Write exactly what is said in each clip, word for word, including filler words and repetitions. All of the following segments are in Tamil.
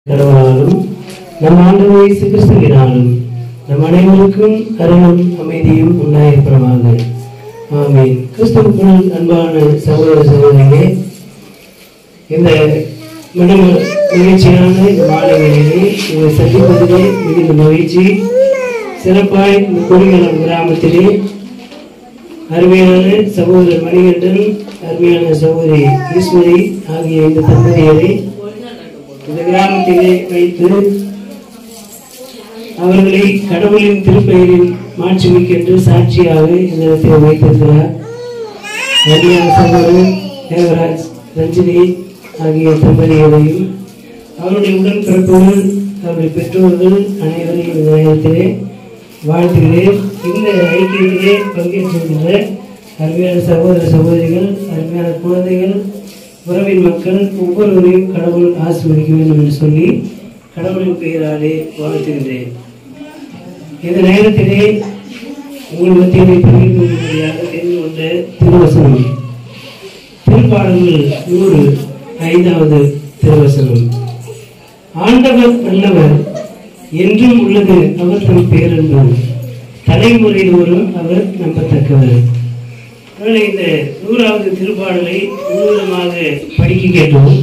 கடவுளாலும் நம் ஆண்டவர் இயேசு கிறிஸ்துவினாலும் நம் அனைவருக்கும் அருளும் அமைதியும் உண்டாயிருப்பதாக. ஆமென். கிறிஸ்துவுக்குள் அன்பான சகோதர சகோதரிகளே, இந்த மன மகிழ்ச்சியான இந்த மாலை வேளையிலே இதை சந்திப்பதிலே மிகுந்த மகிழ்ச்சி. சிறப்பாய் இந்த கொடிகளம் கிராமத்திலே அருமையான சகோதரர் மணிகண்டன், அருமையான சகோதரி ஈஸ்வரி ஆகிய இந்த தம்பதியரை இந்த கிராமத்திலே வைத்து அவர்களை கடவுளின் திருப்பெயரில் மாட்சிமிக்கென்று சாட்சியாக இந்த இடத்தில் வைத்திருக்கிறார். அருமையான சகோதரர் தேவராஜ், ரஞ்சினி ஆகிய தம்பதியரையும் அவருடைய உடன்பிறப்புகள், அவருடைய பெற்றோர்கள் அனைவரையும் இந்த நேரத்திலே வாழ்த்துகிறேன். இந்த ஐக்கியத்திலே பங்கேற்றிருக்கின்ற அருமையான சகோதர சகோதரிகள், அருமையான குழந்தைகள், உறவின் மக்கள் ஒவ்வொருவரையும் கடவுள் ஆசீர்வதிக்க வேண்டும் என்று சொல்லி கடவுளின் பெயராலே வாழ்த்துகின்றேன். இந்த நேரத்திலே உங்கள் மத்தியிலே பகிர்ந்துள்ளதாக தெரிந்து கொண்ட திருவசனம் திருப்பாடல்கள் நூறு ஐந்தாவது திருவசனம். ஆண்டவர் நல்லவர், என்றும் உள்ளது அவர் தம் பேரன்பு, தலைமுறைதோறும் அவர் நம்பத்தக்கவர். இந்த நூறாவது திருப்பாடலை முழுவதுமாக படிக்க கேட்டோம்.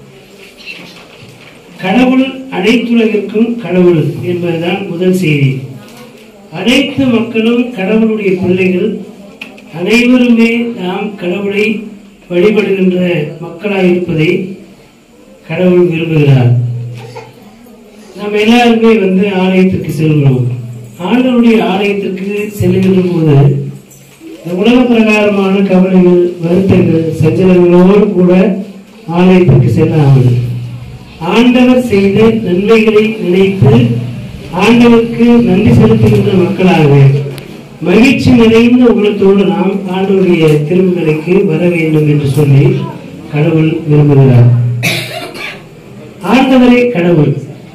கடவுள் அனைத்துலகிற்கும் கடவுள் என்பதுதான் முதல் செய்தி. அனைத்து மக்களும் கடவுளுடைய பிள்ளைகள். அனைவருமே நாம் கடவுளை வழிபடுகின்ற மக்களாயிருப்பதை கடவுள் விரும்புகிறார். நாம் எல்லாருமே வந்து ஆலயத்திற்கு செல்கிறோம். ஆண்டவருடைய ஆலயத்திற்கு செல்லுகின்ற போது உலக பிரகாரமான கவலைகள், வருத்தங்கள், சஞ்சலங்களோடு கூட ஆலயத்திற்கு செல்லாமல் ஆண்டவர் செய்த நன்மைகளை நினைத்து ஆண்டவருக்கு நன்றி செலுத்துகின்ற மக்களாக மகிழ்ச்சி நிறைந்த உள்ளத்தோடு நாம் ஆண்டவருடைய திருமலைக்கு வர வேண்டும் என்று சொல்லி கடவுள் விரும்புகிறார். ஆண்டவரே கடவுள்,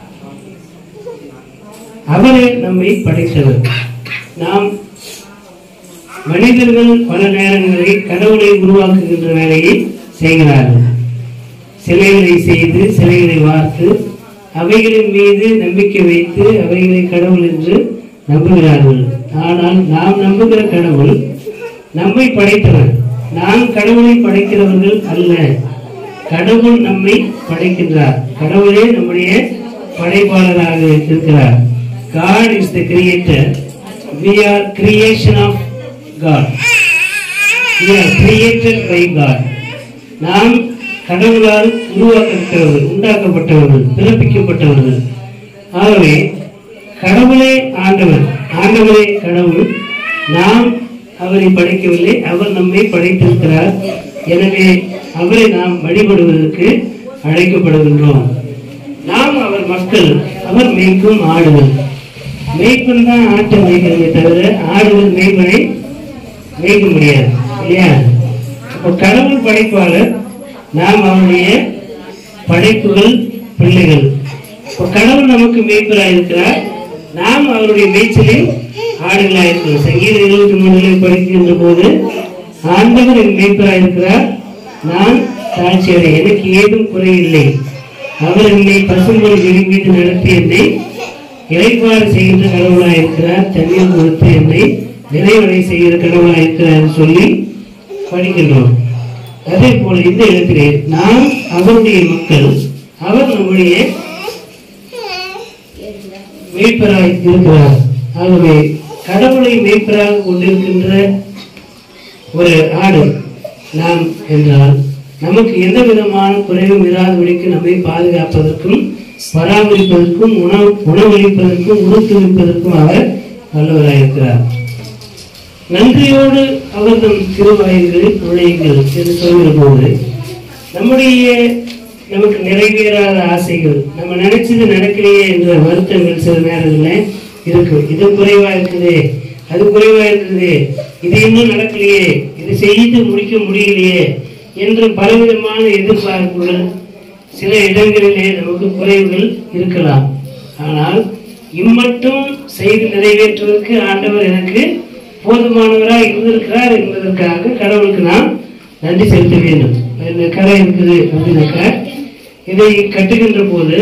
அவரே நம்மை படைத்தவர். நாம் மனிதர்கள் பல நேரங்களில் கடவுளை உருவாக்குகின்ற வேலையை செய்கிறார்கள். சிலைகளை செய்து, சிலைகளை வார்த்து, அவைகளின் மீது நம்பிக்கை வைத்து அவைகளை கடவுள் என்று நம்புகிறார்கள். ஆனால் நாம் நம்புகிற கடவுள் நம்மை படைத்தவர். நாம் கடவுளை படைக்கிறவர்கள் அல்ல, கடவுள் நம்மை படைக்கின்றார். கடவுளே நம்முடைய படைப்பாளராக இருக்கிறார். God is the creator. We are creation of God. We are created by God. நாம் கடவுளால் உருவாக்கப்பட்டவர்கள், உண்டாக்கப்பட்டவர்கள், பிறப்பிக்கப்பட்டவர்கள். ஆகவே கடவுளே ஆண்டவர், ஆண்டவரே கடவுள். நாம் அவரை படைக்கவில்லை, அவர் நம்மை படைத்திருக்கிறார். எனவே அவரை நாம் வழிபடுவதற்கு அழைக்கப்படுகின்றோம். நாம் அவர் மக்கள், அவர் மேய்க்கும் ஆடுகள். மேய்ப்பன் தான் ஆட்டை மேய்க்கிறதே தவிர ஆடுகள் மேய்ப்பனை மேய்க்க முடியாது இல்லையா? அப்போ கடவுள் படைப்பாளர், நாம் அவருடைய படைப்புகள், பிள்ளைகள். இப்போ கடவுள் நமக்கு மேய்ப்பராக இருக்கிறார், நாம் அவருடைய மேய்ச்சலில் ஆடுகளாக இருக்கிறோம். சங்கீதம் இருபத்தி மூணுல படிக்கின்ற போது ஆண்டவர் என் மேய்ப்பராக இருக்கிறார், நான் தாழ்ச்சி அடை, எனக்கு ஏதும் குறையில்லை. அவர் என்னை பசும்பொன் விரும்பிட்டு நடத்தி என்னை இறைப்பாறு செய்கின்ற கடவுளாக இருக்கிறார், தண்ணீர் கொடுத்து என்னை நிறைவடை செய்கிற கடவுளாக இருக்கிறார் சொல்லி படிக்கின்றோம். அதே போல இந்த இடத்திலே நாம் அவருடைய மக்கள், அவர் நம்முடைய மேய்ப்பராக இருக்கிறார். ஆகவே கடவுளை மேய்ப்பராக கொண்டிருக்கின்ற ஒரு ஆடு நாம் என்றால் நமக்கு எந்த விதமான குறைவும் இராதபடிக்கு நம்மை பாதுகாப்பதற்கும் பராமரிப்பதற்கும் உணவு உணவளிப்பதற்கும் உறுத்துவிப்பதற்கும் அவர் வல்லவராயிருக்கிறார். நன்றியோடு அவர் நம் திருவாயில்களில் நுழையுங்கள் என்று சொல்கிற போது நம்முடைய நமக்கு நிறைவேறாத ஆசைகள், நம்ம நினைச்சது நடக்கலையே என்ற வருத்தங்கள் சில நேரங்களில் இருக்கு. இது குறைவா இருக்குது, அது குறைவா இருக்குது, இது இன்னும் நடக்கலையே, இது செய்து முடிக்க முடியலையே என்று பலவிதமான எதிர்பார்ப்புகள் சில இடங்களிலே நமக்கு குறைவுகள் இருக்கலாம். ஆனால் இம்மட்டும் செய்து நிறைவேற்றுவதற்கு ஆண்டவர் எனக்கு போதுமானவராக இருந்திருக்கிறார் என்பதற்காக கடவுளுக்கு நாம் நன்றி செலுத்த வேண்டும். இந்த கரை இருக்குது அப்படின்னாக்க இதை கட்டுகின்ற போது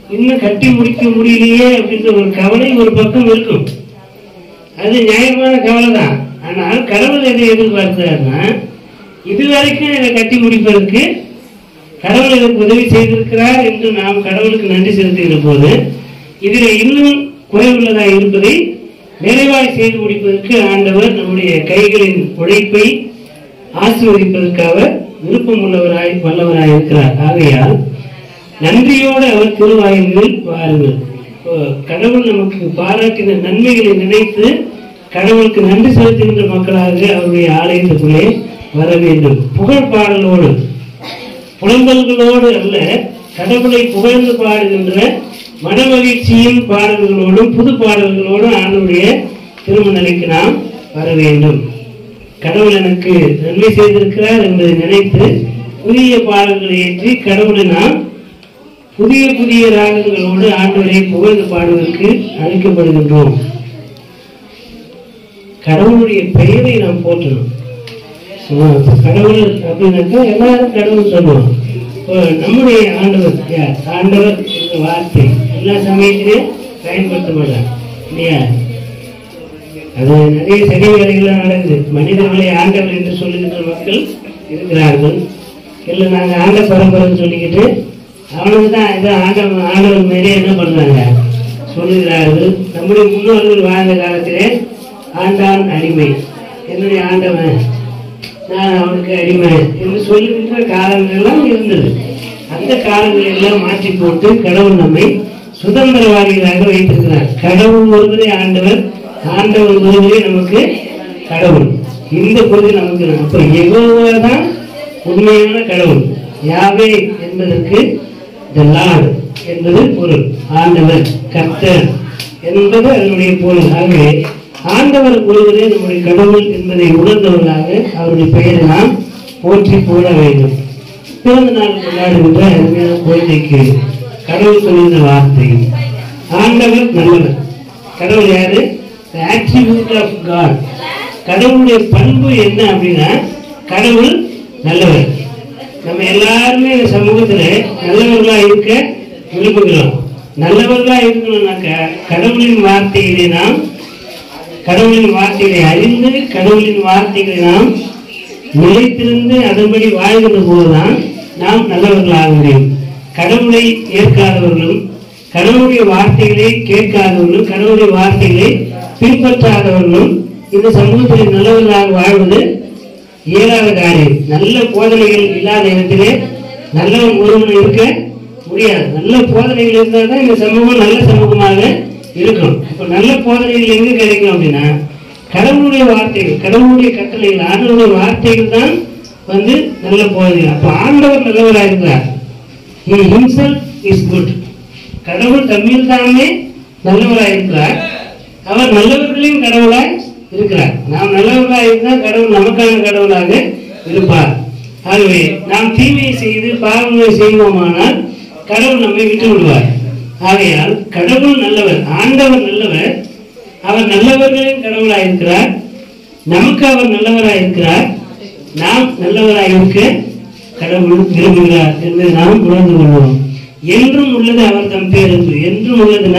இன்னும் கட்டி முடிக்க முடியலையே அப்படின்ற ஒரு கவலை ஒரு பக்கம் இருக்கும். அது நியாயமான கவலை தான். ஆனால் கடவுள் எதை எதிர்பார்க்கிறார்னா, இதுவரைக்கும் இதை கட்டி முடிப்பதற்கு கடவுள் இதற்கு உதவி செய்திருக்கிறார் என்று நாம் கடவுளுக்கு நன்றி செலுத்துகிற போது, இதில் இன்னும் குறைவுள்ளதாக இருப்பதை நிறைவாய் செய்து முடிப்பதற்கு ஆண்டவர் நம்முடைய கைகளின் உழைப்பை ஆசீர்வதிப்பதற்காக விருப்பம் உள்ளவராய் வல்லவராய் இருக்கிறார். ஆகையால் நன்றியோடு அவர் திருவாயில்களில் வாருங்கள். கடவுள் நமக்கு பாராட்டின நன்மைகளை நினைத்து கடவுளுக்கு நன்றி செலுத்துகின்ற மக்களாக அவருடைய ஆலயத்துக்குள்ளே வர வேண்டும். புகழ் பாடலோடு புலம்பல்களோடு அல்ல, கடவுளை புகழ்ந்து பாடுகின்ற மனமகிழ்ச்சியின் பாடல்களோடும் புது பாடல்களோடும் ஆண்டவருடைய திருமணக்கு நாம் வர வேண்டும். கடவுள் எனக்கு நன்மை செய்திருக்கிறார் என்பதை நினைத்து புதிய பாடல்களை ஏற்றி கடவுளை நாம் புதிய புதிய ராகங்களோடு ஆண்டவரை புகழ்ந்து பாடுவதற்கு அழைக்கப்படுகின்றோம். கடவுளுடைய பெயரை நாம் போற்றணும். கடவுள் அப்படின்னாக்கா எல்லாரும் கடவுள் சொல்லுவோம். நம்முடைய ஆண்டவர் யார்? ஆண்டவர் என்ற வார்த்தை எல்லா சமயத்திலையும் பயன்படுத்த மாட்டாங்க இல்லையா? அது நிறைய சரி வேலைகள்லாம் நடக்குது. மனிதர்களை ஆண்டவர் என்று சொல்லுகின்ற மக்கள் இருக்கிறார்கள். இல்லை நாங்கள் ஆண்ட பரம்பரைன்னு சொல்லிக்கிட்டு அவனுக்கு தான் இதை ஆண்டவன் ஆண்டவர் மாரி என்ன பண்ணுறாங்க சொல்லுகிறார்கள். நம்முடைய முன்னோர்கள் வாழ்ந்த காலத்திலே ஆண்டான் அடிமை, என்னுடைய ஆண்டவன் நான் அவனுக்கு அடிமை என்று சொல்லுகின்ற காலங்களெல்லாம் இருந்தது. அந்த காலங்களை எல்லாம் மாற்றி போட்டு கடவுள் நம்மை சுதந்திரவாதிகளாக வைத்திருக்கிறார். கடவுள் ஒருவரே ஆண்டவர், ஆண்டவர் ஒருவரே நமக்கு கடவுள். இந்த பொழுது நமக்கு அப்ப யெகோவா தான் உண்மையான கடவுள். யாவே என்பதற்கு தி லார்ட் என்பது பொருள். ஆண்டவர், கர்த்தர் என்பது அதனுடைய பொருள். ஆகவே ஆண்டவர் ஒருவரே நம்முடைய கடவுள் என்பதை உணர்ந்தவர்களாக அவருடைய பெயரை நாம் போற்றி போட வேண்டும். பிறந்த நாள் கொண்டாடுகின்ற அருமையான குழந்தைக்கு கடவுள் சொல்லுகிற வார்த்தை ஆண்டவர் நல்லவர். கடவுள் யாரு? attribute of God. கடவுளுடைய பண்பு என்ன அப்படின்னா கடவுள் நல்லவர். நம்ம எல்லாருமே இந்த சமூகத்துல நல்லவர்களா இருக்க விரும்புகிறோம். நல்லவர்களா இருக்கணும்னாக்க கடவுளின் வார்த்தைகளை நாம் கடவுளின் வார்த்தைகளை அறிந்து கடவுளின் வார்த்தைகளை நாம் நிலைத்திருந்து அதன்படி வாழ்கின்ற போதுதான் நாம் நல்லவர்களாக முடியும். கடவுளை ஏற்காதவர்களும் கடவுளுடைய வார்த்தைகளை கேட்காதவர்களும் கடவுளுடைய வார்த்தைகளை பின்பற்றாதவர்களும் இந்த சமூகத்தில் நல்லவர்களாக வாழ்வது இயலாத காரியம். நல்ல போதனைகள் இல்லாத இடத்திலே நல்லவன் ஒருவன் இருக்க முடியாது. நல்ல போதனைகள் இருந்தால் தான் இந்த சமூகம் நல்ல சமூகமாக இருக்கும். இப்போ நல்ல போதனைகள் எங்க கிடைக்கும் அப்படின்னா கடவுளுடைய வார்த்தைகள், கடவுளுடைய கட்டளைகள், ஆண்டவருடைய வார்த்தைகள் தான் வந்து நல்ல போதனைகள். அப்போ ஆண்டவர் நல்லவராக இருக்கிறார். He himself is good. கடவுள் தம்மில் தாமே நல்லவராக இருக்கிறார். அவர் நல்லவர்களையும் கடவுளாய் இருக்கிறார். நாம் நல்லவர்களாக இருந்தால் கடவுள் நமக்கான கடவுளாக இருப்பார். ஆகவே நாம் தீமையை செய்து பாவங்களை செய்வோமானால் கடவுள் நம்மை விட்டு விடுவார். ஆகையால் கடவுள் நல்லவர், ஆண்டவர் நல்லவர். அவர் நல்லவர்களின் கடவுளாக இருக்கிறார். நமக்கு அவர் நல்லவராக இருக்கிறார். நாம் நல்லவராக இருக்க கடவுள் விரும்புகிறார் என்பதை நாம் உணர்ந்து கொள்வோம். என்றும் உள்ளது அவர் தம் பேருந்து. என்றும் உள்ளதுன்னா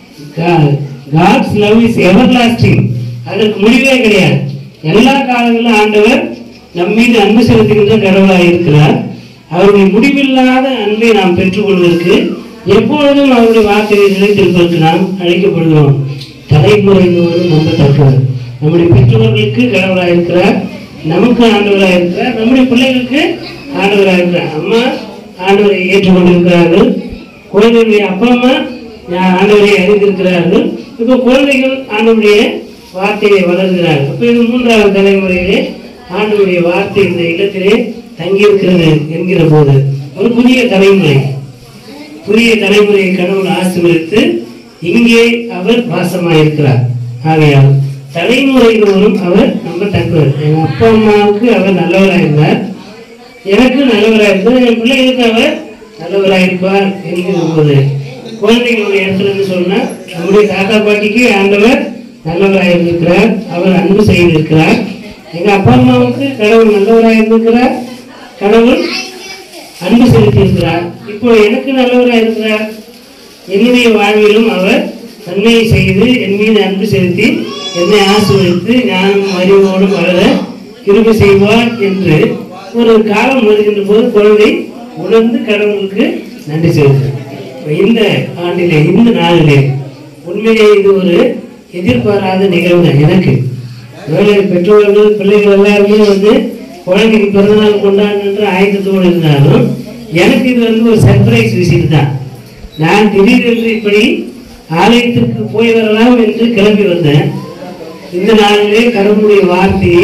God's love is everlasting. அதற்கு முடிவே கிடையாது. எல்லா காலங்களிலும் ஆண்டவர் நம் மீது அன்பு செலுத்துகின்ற கடவுளாக இருக்கிறார். அவருடைய முடிவில்லாத அன்பை நாம் பெற்றுக்கொள்வதற்கு எப்பொழுதும் அவருடைய வார்த்தையை நிலைத்திருப்பதற்கு நாம் அழைக்கப்படுகிறோம். தலைமுறையினரும் நம்பத்தக்கவர். நம்முடைய பெற்றோர்களுக்கு கடவுளாக இருக்கிறார், நமக்கு ஆண்டவராக இருக்கிறார், நம்முடைய பிள்ளைகளுக்கு ஆண்டவராக இருக்கிறார். அம்மா ஆண்டவரை ஏற்றுக்கொண்டிருக்கிறார்கள், குழந்தைகளுடைய அப்பா அம்மா ஆண்டவரை அறிந்திருக்கிறார்கள். இப்போ குழந்தைகள் ஆண்டவருடைய வார்த்தையை வளர்கிறார்கள். அப்போ இது மூன்றாவது தலைமுறையிலே ஆண்டவருடைய வார்த்தை இந்த இடத்திலே தங்கியிருக்கிறது என்கிற போது ஒரு புதிய தலைமுறை புதிய தலைமுறையை கடவுள் ஆசீர்வதித்து இங்கே அவர் வாசமாயிருக்கிறார். ஆகையால் தலைமுறையினரும் அவர் நம்பத்தக்கவர். என் அப்பா அம்மாவுக்கு அவர் நல்லவராக இருந்தார், எனக்கு நல்லவராக இருந்தார், என் பிள்ளைகளுக்கு அவர் நல்லவராக இருப்பார் என்கிற போது குழந்தைகளுடைய இடத்துல இருந்து சொன்னா நம்முடைய தாத்தா பாட்டிக்கு ஆண்டவர் நல்லவராக இருந்திருக்கிறார், அவர் அன்பு செய்திருக்கிறார். எங்க அப்பா அம்மாவுக்கு கடவுள் நல்லவராக இருந்திருக்கிறார், கடவுள் அன்பு செலுத்தி இருக்கிறார். இப்போ எனக்கு நல்லவராக இருக்கிறார், என்னுடைய வாழ்விலும் அவர் நன்மையை செய்து என் மீது அன்பு செலுத்தி என்னை ஆசீர்வதித்து ஞானம் அறிவோடு வளர கிருபை செய்வார் என்று ஒரு காலம் வருகின்ற போது குழந்தை உணர்ந்து கடவுளுக்கு நன்றி செலுத்தும். இந்த ஆண்டிலே இந்த நாளிலே உண்மையிலே இது ஒரு எதிர்பாராத நிகழ்வு தான் எனக்கு. வேலை பெற்றோர்கள் பிள்ளைகள் எல்லாருமே வந்து குழந்தைக்கு பிறந்தநாள் கொண்டாடுன்ற ஆயத்தத்தோடு இருந்தாலும் எனக்கு இது வந்து ஒரு சர்ப்ரைஸ் விசிட் தான். நான் திடீரென்று இப்படி ஆலயத்திற்கு போய் வரலாம் என்று கிளம்பி வந்தேன். இந்த நாளிலே கடவுளுடைய வார்த்தையை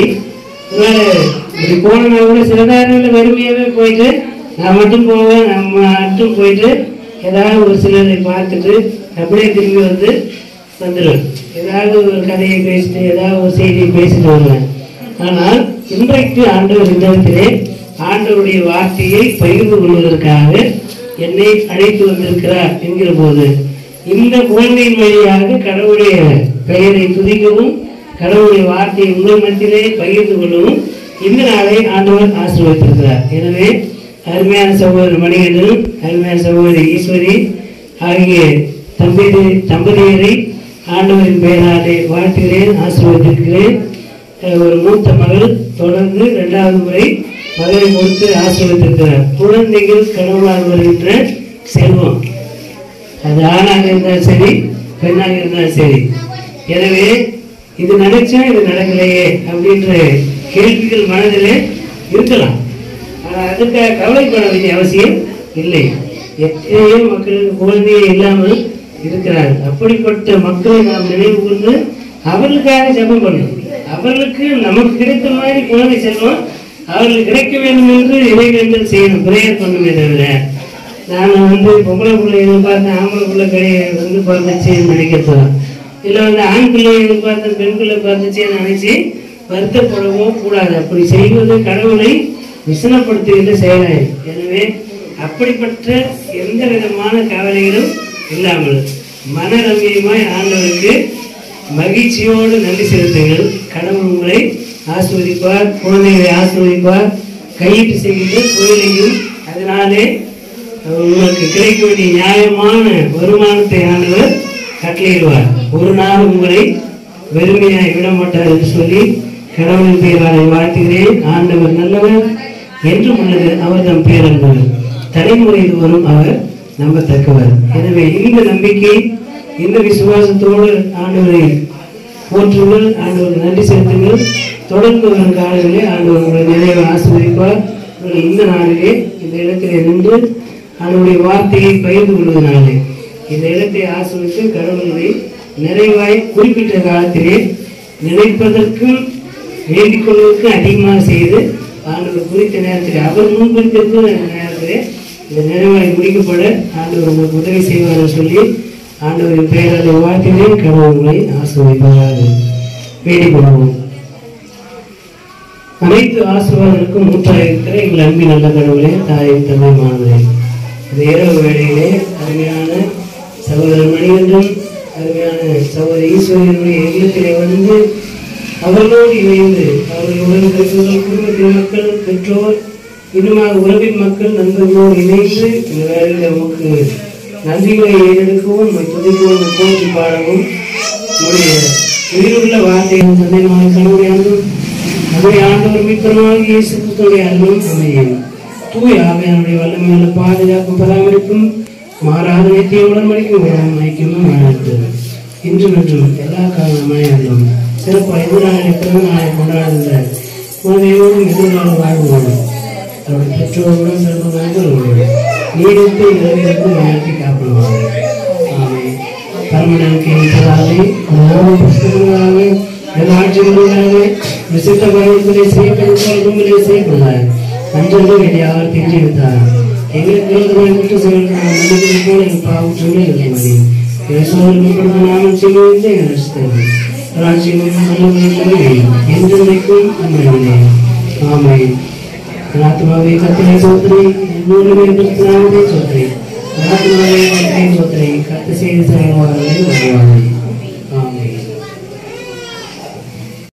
இப்படி போனா கூட சில நேரங்களில் வறுமையாகவே போயிட்டு நான் மட்டும் போவேன், நம்ம மட்டும் போயிட்டு ஏதாவது ஒரு சிலரை பார்த்துட்டு அப்படியே திரும்பி வந்து வந்துடுவேன். ஏதாவது ஒரு கதையை பேசிட்டு ஏதாவது ஒரு செய்தியை பேசிட்டு வருவேன். ஆனால் இன்றைக்கு ஆண்டவர் இந்த இடத்திலே ஆண்டவருடைய வார்த்தையை பகிர்ந்து கொள்வதற்காக என்னை அழைத்து வந்திருக்கிறார் என்கிற போது இந்த குழந்தையின் வழியாக கடவுளுடைய பெயரை துதிக்கவும் கடவுளுடைய வார்த்தையை உங்கள் மத்தியிலே பகிர்ந்து கொள்ளவும் இந்த நாளை ஆண்டவர் ஆசீர்வதித்திருக்கிறார். எனவே அருமையான சகோதரர் மணிகண்டன், அருமையான சகோதரி ஈஸ்வரி ஆகிய தம்பி தம்பதியரை ஆண்டவரின் பெயராலே வாழ்த்துகிறேன், ஆசீர்வதிக்கிறேன். ஒரு மூத்த மகள் தொடர்ந்து இரண்டாவது முறை மகளை கொடுத்து ஆசீர்வதித்திருக்கிறார். குழந்தைகள் கடவுளால் வருகின்ற செல்வம், அது ஆணாக இருந்தாலும் சரி பெண்ணாக இருந்தாலும் சரி. எனவே இது நினைச்சா இது நடக்கலையே அப்படின்ற கேள்விகள் மனதிலே இருக்கலாம். ஆனால் அதுக்காக கவலைப்பட வேண்டிய அவசியம் இல்லை. எத்தனையோ மக்களுக்கு குழந்தையே இல்லாமல் இருக்கிறார்கள். அப்படிப்பட்ட மக்களை நாம் நினைவு கூர்ந்து அவர்களுக்காக ஜெபம் பண்ணணும். அவர்களுக்கு நமக்கு கிடைத்த மாதிரி குழந்தை செல்வம் அவர்களுக்கு கிடைக்க வேண்டும் என்று இறைவேண்டல் செய்யணும், பிரேயர் பண்ணுமே தவிர நான் வந்து பொம்பளை பிள்ளை எதிர்பார்த்தேன் ஆம்பளை பிள்ளை கிடையாது வந்து பிறந்துச்சுன்னு நினைக்கிறோம். இல்லை வந்து ஆண் பிள்ளை எதிர்பார்த்தேன் பெண் பிள்ளை பிறந்துச்சுன்னு நினைச்சு வருத்தப்படவும் கூடாது. அப்படி செய்வது கடவுளை விசனப்படுத்துகின்ற செயலாயிரு. எனவே அப்படிப்பட்ட எந்த விதமான கவலைகளும் இல்லாமல் மனரமியமாய் ஆண்டவருக்கு மகிழ்ச்சியோடு நன்றி செலுத்துங்கள். கடவுள் உங்களை ஆசீர்வதிப்பார், குழந்தைகளை ஆசீர்வதிப்பார். கையிட்டு செய்கின்ற கோயிலையும் அதனாலே உங்களுக்கு கிடைக்க வேண்டிய நியாயமான வருமானத்தை ஆண்டவர் கட்டளையிடுவார். ஒரு நாள் உங்களை வெறுமையாய் விட மாட்டார் என்று சொல்லி கடவுளின் பெயராலே வாழ்த்துகிறேன். ஆண்டவர் நல்லவர் என்றும் உள்ளது, அவர் தம் பேரன்பு தலைமுறையில் வரும் அவர் நம்பத்தக்கவர். எனவே இந்த நம்பிக்கை இந்த விசுவாசத்தோடு ஆண்டவரை போற்றுங்கள், ஆண்டவருக்கு நன்றி செலுத்துங்கள். தொடர்ந்து வரும் காலங்களிலே ஆண்டவர் உங்களை நிறைய ஆசீர்வதிப்பார். இந்த நாளிலே இந்த இடத்திலே நின்று அவருடைய வார்த்தையை பகிர்ந்து கொள்வதனாலே இந்த இடத்தை ஆசிர்வதித்து கடவுளை நிறைவாய் குறிப்பிட்ட காலத்திலே நினைப்பதற்கும் வேண்டிக் கொள்வதற்கும் அதிகமாக செய்து ஆண்டவர் குறித்த நேரத்திலே அவர் முன்பிருக்கிற நேரத்திலே இந்த நிறைவாய் முடிக்கப்பட ஆண்டவர் உங்களுக்கு உதவி செய்வார் சொல்லி ஆண்டவரின் பெயரால் வாழ்த்திலே கடவுளை ஆசீர்வதிப்பாராக வேண்டிக் கொள்வோம். அனைத்து ஆசீர்வாதங்களுக்கும் மூன்றாக இருக்கிற எங்கள் அன்பின் நல்ல கடவுளே, தாயின் தமிழ்மானவரே, இந்த இரவு வேளையிலே அருமையான சகோதரர் மணிகண்டன், அருமையான சகோதரி ஈஸ்வரனுடைய இல்லத்திலே வந்து அவர்களோடு இணைந்து அவர்களுடன் இருக்கிறவர்கள் குடும்பத்தின் மக்கள், பெற்றோர், இன்னுமாக உறவின் மக்கள், நண்பர்களோடு இணைந்து இந்த வேளையில் நமக்கு நன்றிகளை ஏறெடுக்கவும் துதிக்கவும் போற்றி பாடவும் உடைய உயிருள்ள வார்த்தையின் சந்தேகமான கனவுடைய அன்பும் நம்முடைய ஆண்டவர் மீட்பருமாக இயேசு கிறிஸ்துவின் அருளும் அமையும். தூய ஆவியானுடைய வல்லமையுள்ள பாதுகாப்பும் பராமரிப்பும் மாறாத நித்திய உடன்படிக்கும் ஐக்கியமும் நடந்தது இன்றும் என்றும் எல்லா காரணமாய் அறியும். சிறப்பாக எதிர்நாளை பிறந்த நாளை கொண்டாடுகின்ற குழந்தையோடும் எதிர்நாள் வாழ்வோடும் அவருடைய பெற்றோருடன் பிறந்த நண்பர்களோடு நீடித்து இரவிலிருந்து வாழ்க்கை காப்பிடுவாங்க. ஆமே பரமனுக்கு இருப்பதாலே புஸ்தகங்களாக ஆட்சிகளாக விசித்த பருவத்திலே செய்யப்படுவதிலே செய்யப்படார் அன்றென்று யார் தெரிஞ்சுவிட்டார். எங்களுக்கு விரோதமாய் குற்ற செயல்கள் மனிதனை போல எங்கள் பாவற்றோடு இல்லை மதி சோழர்கள் நாமம் செய்வதே நஷ்டம் ராஜ்யமும் என்றைக்கும் அன்றையிலே. ஆமை ஆத்மாவை கத்திரை சோதனை நூலுமே நாமதே சோதனை ஆத்மாவை கத்திரை சோதனை கத்து செய்து செயல்வார்கள் வருவார்கள்.